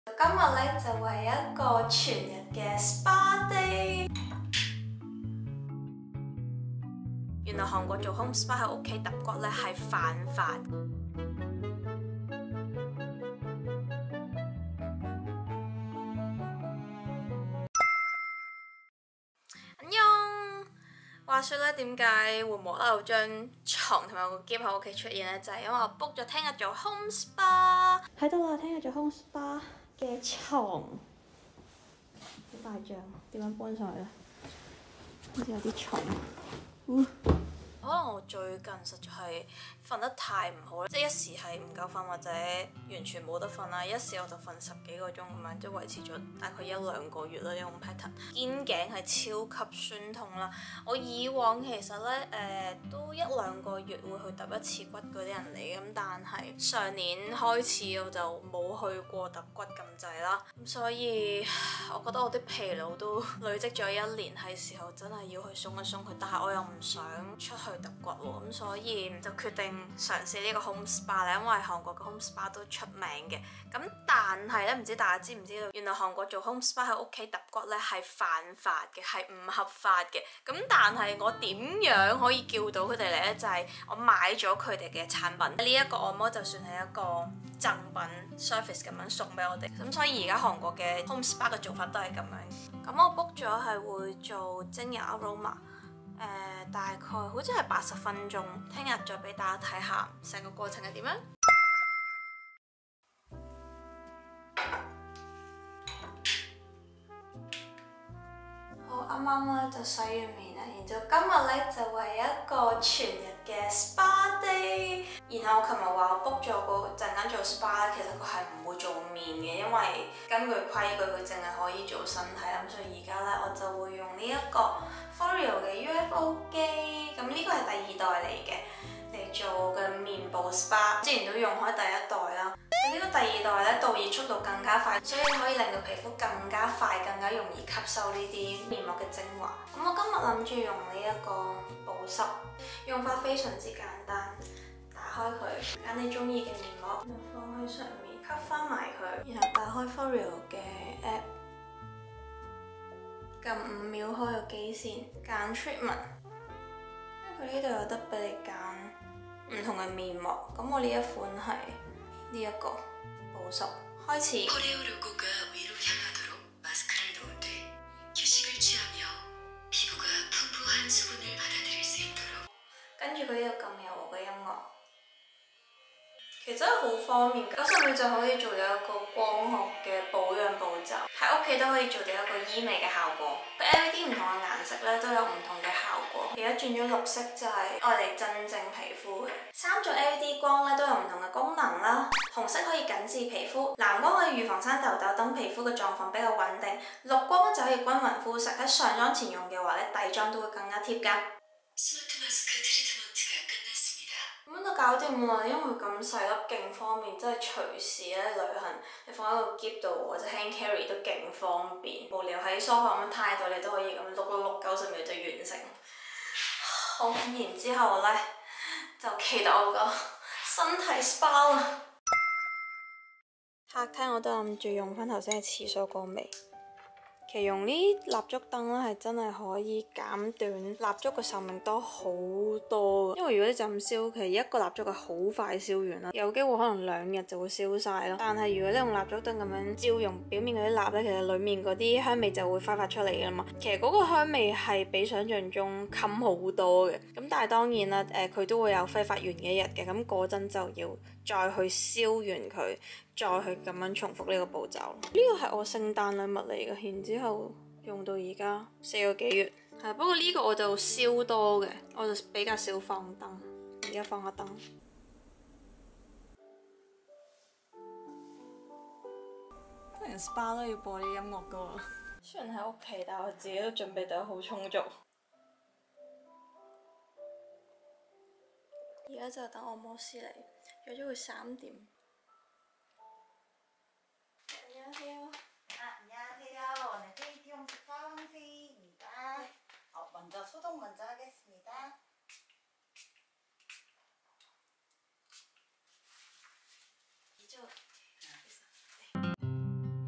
今日咧就係一個全日嘅 SPA day。原來韓國做 home spa 喺屋企揼骨咧係犯法。話說咧，點解會無啦啦有張床同埋個篋喺屋企出現咧？就係因為我 book 咗聽日做 home spa。喺度啦，聽日做 home spa 嘅床，好大張，點樣搬上去咧？好似有啲重。可能我最近實在係瞓得太唔好，即係一時係唔夠瞓或者完全冇得瞓啦，一時我就瞓10幾個鐘咁樣，即係維持咗大概1-2個月啦呢種 pattern。肩頸係超級酸痛啦，我以往其實咧都1-2個月會去揼一次骨嗰啲人嚟嘅，咁但係上年開始我就冇去過揼骨咁滯啦，咁所以我覺得我啲疲勞都累積咗1年，係時候真係要去鬆一鬆佢，但係我又唔想出去揼骨喎，咁所以就決定嘗試呢個 home spa 咧，因為韓國嘅 home spa 都出名嘅。咁但係咧，唔知大家知唔知道，原來韓國做 home spa 喺屋企揼骨咧係犯法嘅，係唔合法嘅。咁但係我點樣可以叫到佢哋嚟咧？就係我買咗佢哋嘅產品，呢一個按摩就算係一個贈品 service 咁樣送俾我哋。咁所以而家韓國嘅 home spa 嘅做法都係咁樣。咁我 book 咗係會做精油 aroma。大概好似係80分鐘，聽日再俾大家睇下成個過程係點樣。好，啱啱咧就洗完面啦，然之後今日咧就係一個全日嘅 SPA day。然後我琴日話我 book 咗個陣間做 SPA 咧，其實佢係唔會做面嘅，因為根據規矩佢淨係可以做身體啦。咁所以而家咧我就會用呢一個 Foreo 嘅 UFO 機，咁呢個係第2代嚟做嘅面部 SPA， 之前都用開第1代啦。呢個第2代咧導熱速度更加快，所以可以令到皮膚更加快、更加容易吸收呢啲面膜嘅精華。咁我今日諗住用呢一個保濕，用法非常之簡單，打開佢，揀你中意嘅面膜，放喺上面，吸翻埋佢，然後打開 Foreo 嘅 app。撳5秒開個機先，揀 treatment， 因為佢呢度有得俾你揀唔同嘅面膜，咁我呢一款係呢一個保濕，開始。跟住佢呢度撳柔和嘅音樂。其實真係好方便，90秒就可以做到一個光學嘅保養步驟，喺屋企都可以做到一個醫美嘅效果。佢 LED 唔同嘅顏色咧都有唔同嘅效果。而家轉咗綠色就係愛嚟鎮靜皮膚嘅。3種 LED 光咧都有唔同嘅功能啦。紅色可以緊緻皮膚，藍光可以預防生痘痘等皮膚嘅狀況比較穩定，綠光咧就可以均勻膚色。喺上妝前用嘅話咧，底妝都會更加貼㗎。咁樣就搞掂啦，因為佢咁細粒，勁方便，真係隨時咧旅行，你放喺個篋度或者 hand carry 都勁方便。無聊喺梳化咁樣攤喺度，你都可以咁碌90秒就完成。好，然之後咧就期待我個身體 SPA 啦。客廳我都諗住用翻頭先嘅廁所個味。其實用呢蠟燭燈咧係真係可以減短蠟燭嘅壽命多好多，因為如果你就咁燒，其實一個蠟燭係好快燒完啦，有機會可能2日就會燒晒咯。但係如果你用蠟燭燈咁樣照用表面嗰啲蠟咧，其實裡面嗰啲香味就會揮發出嚟㗎嘛。其實嗰個香味係比想像中襟好多嘅，咁但係當然啦，佢都會有揮發完嘅一日嘅，咁嗰陣就要再去燒完佢。再去咁樣重複呢個步驟。呢個係我聖誕禮物嚟嘅，然之後用到而家4個幾月。係，不過呢個我就燒多嘅，我就比較少放燈。而家放下燈。通常 SPA 都要播啲音樂㗎喎。雖然喺屋企，但係我自己都準備得好充足。而家就等按摩師嚟，約咗佢3點。안녕하세요. 안녕하세요. 오늘 페이티용 스파 황세희입니다. 먼저 소독 먼저 하겠습니다. 이쪽. 네.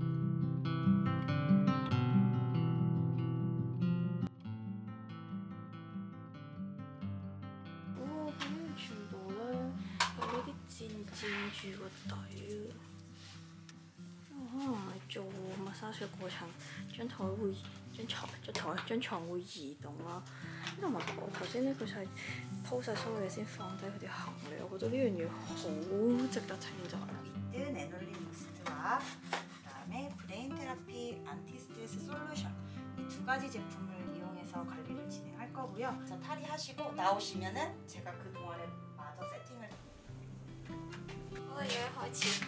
佔住個底。可能你做massage嘅過程，張床會移動啦。同埋我頭先咧，佢就係鋪晒所有嘢先放低佢啲行李，我覺得呢樣嘢好值得稱讚。 2가지 제품을 이용해서 관리를 진행할 거고요. 그래서 탈의하시고 나오시면은 제가 그 동안에 마저 세팅을. 我嘅嘢開始。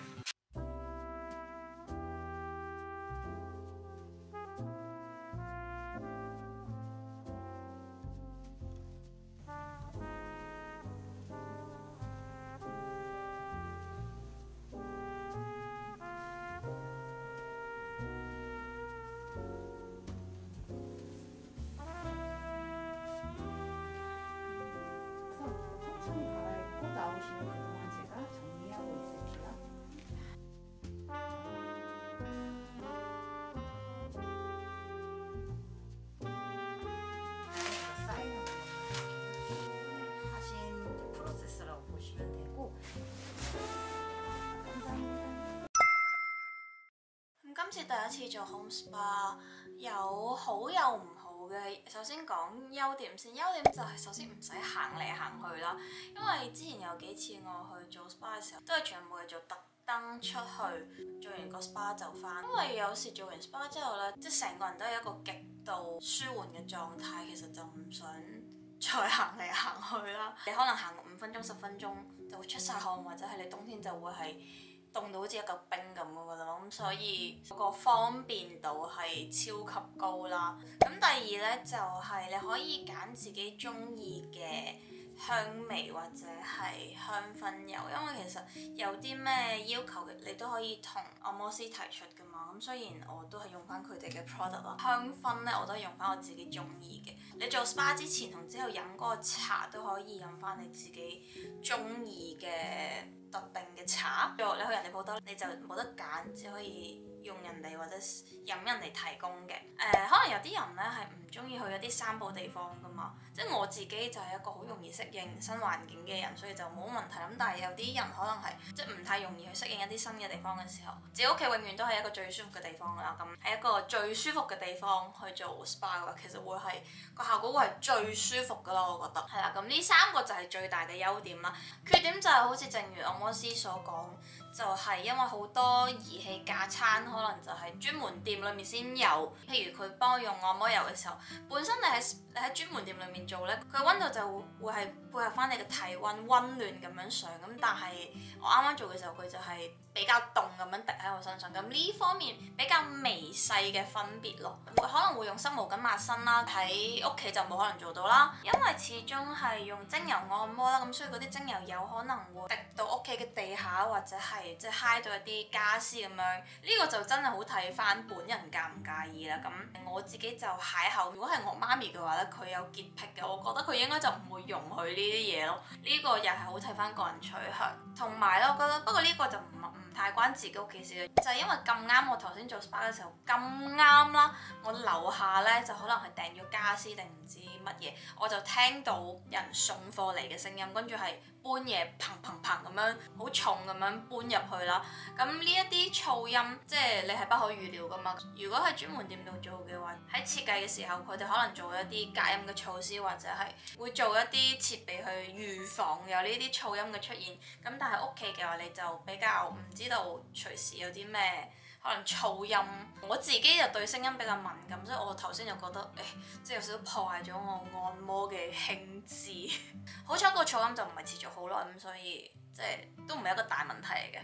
나오시면 그동안 제가 정리하고 있을게요. 쌓이는 하신 프로세스라고 보시면 되고. 감사합니다. 今次第一次做 home spa 有好有唔好嘅。首先講優點先，優點就係首先唔使行嚟行去啦，因為之前有幾次我去做 spa 嘅時候，都係全部嘢做特登出去，做完個 spa 就翻。因為有時做完 spa 之後咧，即係成個人都係一個極度舒緩嘅狀態，其實就唔想再行嚟行去啦。你可能行5分鐘、10分鐘就會出晒汗，或者係你冬天就會係凍到好似一嚿冰咁嘅啦，咁所以個方便度係超級高啦。咁第二呢，就係你可以揀自己中意嘅香味或者係香薰油，因為其實有啲咩要求嘅你都可以同按摩師提出噶嘛。咁雖然我都係用翻佢哋嘅 product 啦，香薰呢我都係用翻我自己中意嘅。你做 SPA 之前同之後飲嗰個茶都可以飲翻你自己中意嘅特定嘅茶。你去人哋鋪頭你就冇得揀，只可以用人哋或者飲人哋提供嘅。可能有啲人呢係唔中意去一啲三寶地方噶嘛，即係我自己就係一個好容易適應新環境嘅人，所以就冇問題。咁但係有啲人可能係即係唔太容易去適應一啲新嘅地方嘅時候，自己屋企永遠都係一個最舒服嘅地方啦。咁係一個最舒服嘅地方去做 SPA 嘅話，其實會係個效果會係最舒服噶啦，我覺得係啦。咁呢3個就係最大嘅優點啦。缺點就係好似正如按摩師所講，就係因為好多儀器架撐可能就係專門店裏面先有，譬如佢幫我用按摩油嘅時候，本身你喺專門店裏面做呢，佢溫度就會係配合翻你嘅體溫溫暖咁樣上，咁但係我啱啱做嘅時候佢就係比較凍咁樣滴喺我身上，咁呢方面比較微細嘅分別咯。可能會用濕毛巾抹身啦，喺屋企就冇可能做到啦，因為始終係用精油按摩啦，咁所以嗰啲精油有可能會滴到屋企嘅地下或者係即係揩到一啲家私咁樣，呢個就真係好睇翻本人介唔介意啦。咁我自己就邂逅，如果係我媽咪嘅話咧，佢有潔癖嘅，我覺得佢應該就唔會容許呢啲嘢咯。呢個又係好睇翻個人取向，同埋咧，我覺得不過呢個就唔太關自己屋企事嘅，就係因為咁啱我頭先做 SPA 嘅時候咁啱啦，我樓下咧就可能係訂咗家私定唔知乜嘢，我就聽到人送貨嚟嘅聲音，跟住係搬嘢砰砰砰咁樣好重咁樣搬入去啦。咁呢一啲噪音即係你係不可預料噶嘛。如果喺專門店度做嘅話，喺設計嘅時候佢哋可能做一啲隔音嘅措施，或者係會做一啲設備去預防有呢啲噪音嘅出現。咁但係屋企嘅話你就比較唔知道隨時有啲咩可能噪音。我自己就對聲音比較敏感，所以我頭先就覺得即係有少少破壞咗我按摩嘅興致。好彩個噪音就唔係持續好耐，咁所以即係都唔係一個大問題嚟嘅。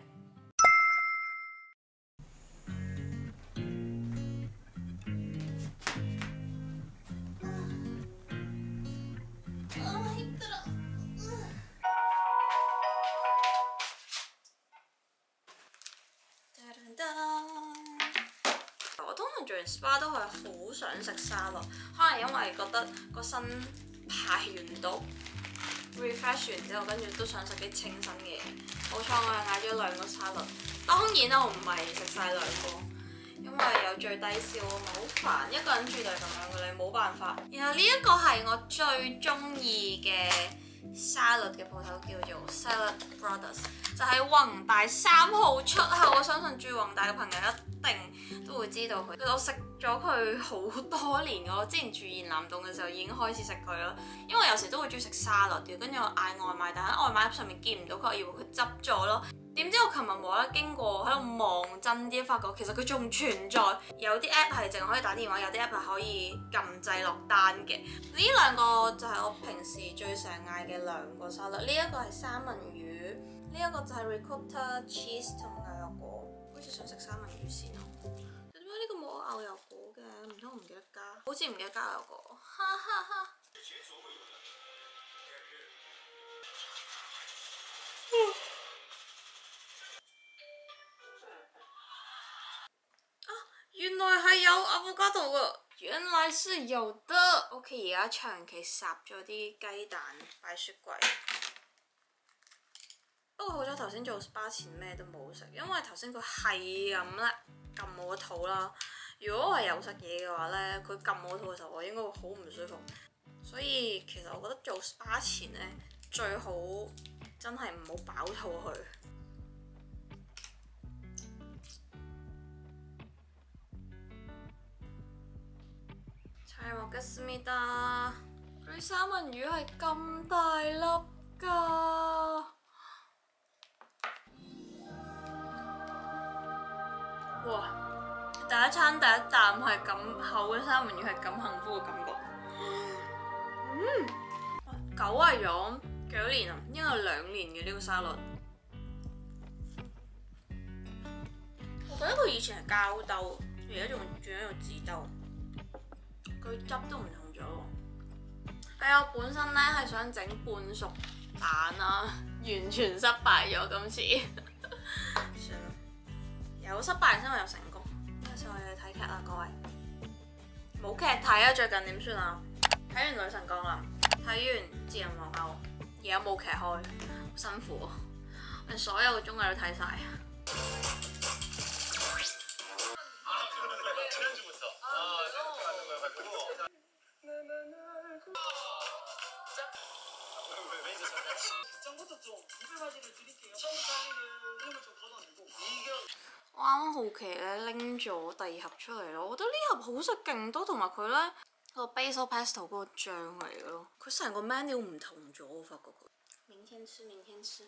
我通常做完 SPA 都係好想食沙律，可能因為覺得個身排完毒 refresh 完之後，跟住都想食啲清新嘅嘢。好彩我又嗌咗2個沙律，當然啦，我唔係食晒2個，因為有最低燒啊嘛，好煩，一個人住就係咁樣嘅，你冇辦法。然後呢一個係我最中意嘅沙律嘅鋪頭叫做 Salad Brothers， 就喺宏大3號出口。我相信住宏大嘅朋友一定都會知道佢。我食咗佢好多年，我之前住延南洞嘅時候已經開始食佢啦。因為有時都會中意食沙律嘅，跟住我嗌外賣，但喺外賣上面見唔到佢，我以為佢執咗咯。點知我琴日無啦啦經過喺度望真啲，發覺其實佢仲存在。有啲 app 係淨係可以打電話，有啲 app 係可以撳掣落單嘅。呢兩個就係我平時最常嗌嘅兩個沙律。呢一個係三文魚，呢一個就係 ricotta cheese 同牛油果。好似想食三文魚先啊！點解呢個冇牛油果嘅？唔通唔記得加？好似唔記得加牛油果。哈哈哈！原來係有 avocado 㗎，原來是有的。屋企而家長期烚咗啲雞蛋擺雪櫃。不過好彩頭先做 SPA 前咩都冇食，因為頭先佢係咁咧撳我個肚啦。如果我係有食嘢嘅話咧，佢撳我肚嘅時候，我應該會好唔舒服。所以其實我覺得做 SPA 前咧，最好真係唔好飽肚佢。잘 먹겠습니다。佢三文魚係咁大粒㗎，哇！第一餐第一啖係咁厚嘅三文魚係咁幸福嘅感覺。久違咗幾多年啊？應該係2年嘅呢個沙律。我覺得佢以前係膠兜，而家仲轉咗個紙兜。佢汁都唔同咗喎。係我本身咧係想整半熟蛋啦，完全失敗咗今次。算啦，有失敗先會有成功。有時我哋去睇劇啦，各位。冇劇睇啊！最近點算啊？睇完《女神降臨》，睇完《智人皇后》，而家冇劇開，好辛苦啊！我哋所有嘅綜藝都睇晒。我啱啱好奇咧拎咗第2盒出嚟咯，我覺得呢盒好食勁多，同埋佢咧個 basil pesto 嗰個醬嚟嘅咯，佢成個 menu 唔同咗，我發覺佢。明天吃，明天吃。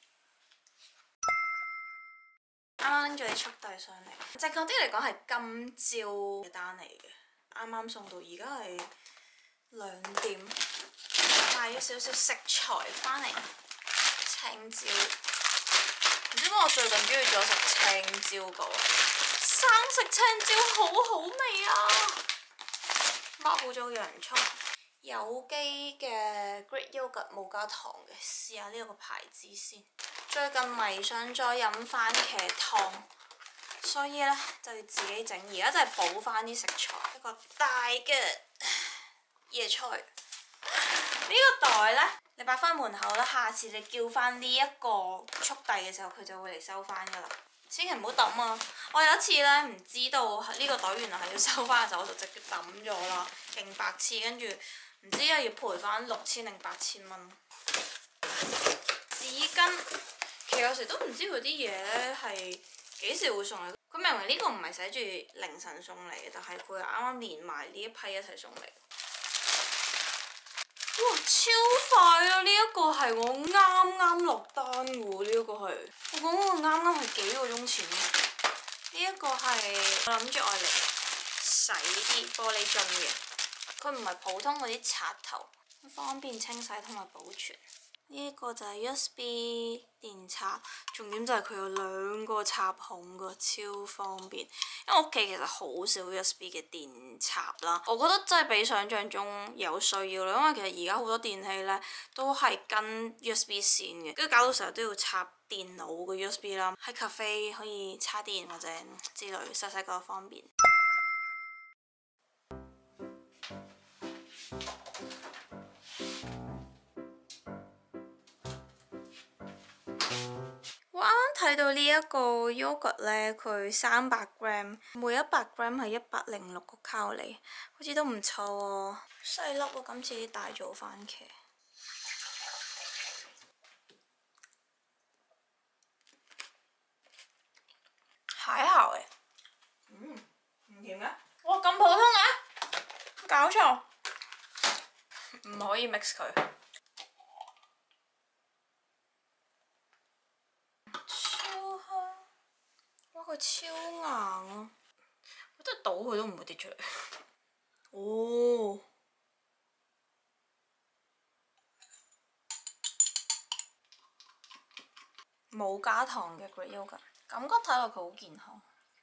啱啱拎咗啲速遞上嚟，正確啲嚟講係今朝嘅單嚟嘅，啱啱送到，而家係2點，買咗少少食材翻嚟，青椒。唔知點解我最近中意咗食青椒個，生食青椒好好味啊！剝好咗洋葱，有機嘅 Greek yogurt 冇加糖嘅，試下呢個牌子先。最近迷上咗飲番茄湯，所以咧就要自己整。而家就係補翻啲食材，一個大嘅椰菜。呢個袋咧，你擺翻門口啦。下次你叫翻呢一個速遞嘅時候，佢就會嚟收翻噶啦。千祈唔好抌啊！我有一次咧唔知道呢個袋原來係要收翻嘅時候，我就直接抌咗啦，勁白痴。跟住唔知又要賠翻6000定8000蚊。紙巾，其實有時都唔知佢啲嘢咧係幾時會送嚟。佢明明呢個唔係寫住凌晨送嚟嘅，但係佢啱啱連埋呢一批一齊送嚟。哇！超快啊！呢一個係我啱啱落單嘅喎，呢一個係我講嗰個啱啱係幾個鐘前。呢一個係我諗住愛嚟洗啲玻璃樽嘅，佢唔係普通嗰啲刷頭，方便清洗同埋保存。呢一個就係 USB 電插，重點就係佢有2個插孔㗎，超方便。因為我屋企其實好少 USB 嘅電插啦，我覺得真係比想像中有需要啦。因為其實而家好多電器咧都係跟 USB 線嘅，跟住搞到成日都要插電腦嘅 USB 啦。喺 cafe 可以插電或者之類，細細個方便。我啱啱睇到呢一個 yogurt 咧，佢300 gram， 每100 gram 係106個卡路里，好似都唔錯喎。細粒喎，今次啲大組番茄。 還好誒。唔甜嘅？哇咁普通嘅？搞錯！唔可以 mix 佢。超香！哇佢超硬啊！我真係倒佢都唔會跌出嚟。哦。冇加糖嘅 Greek yogurt， 感覺睇落佢好健康。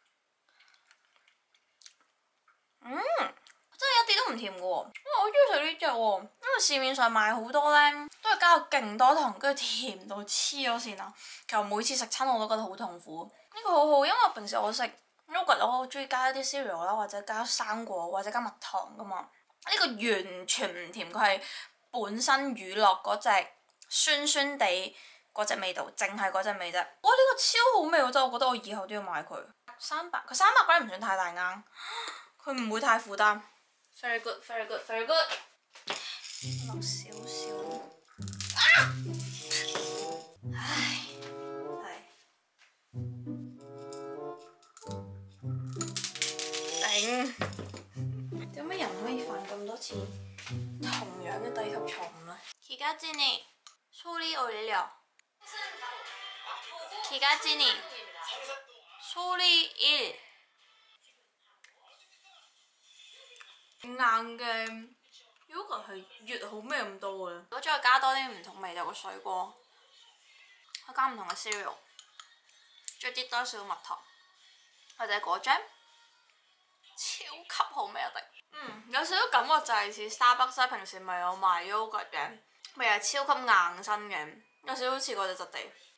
真係一啲都唔甜嘅喎，我中意食呢隻喎，因為市面上賣好多咧，都係加到勁多糖，跟住甜到黐咗線啊！其實每次食親我都覺得好痛苦。呢個好好，因為平時我食 yogurt 我好中意加一啲 cereal 啦，或者加生果，或者加蜜糖噶嘛。呢個完全唔甜，佢係本身乳酪嗰隻酸酸地嗰隻味道，淨係嗰隻味啫。哇！呢個超好味喎，真係我覺得我以後都要買佢。佢300g唔算太大啱，佢唔會太負擔。Very good, very good, very good。落少少。啊！唉，頂！點解人可以犯咁多次同樣嘅低級錯誤呢？기가진이 소리 올려. 기가진이 소리 1. 硬嘅 yogurt 係越好味咁多嘅。如果再加多啲唔同味道嘅水果，可以加唔同嘅 cereal， 再啲多少蜜糖或者果醬，超級好味一定。有少少感覺就係似 Starbucks 平時咪有賣 yogurt 嘅，咪係超級硬身嘅，有少少似嗰隻質地。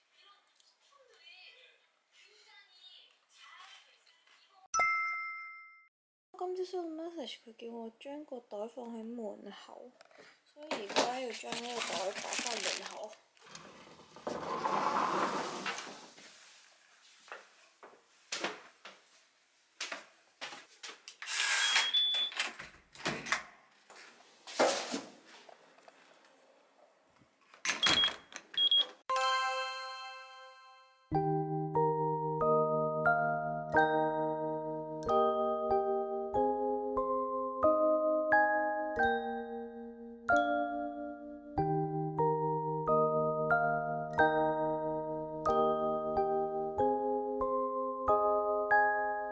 今朝收到 message， 佢叫我將個袋放喺門口，所以而家要將呢個袋擺翻門口。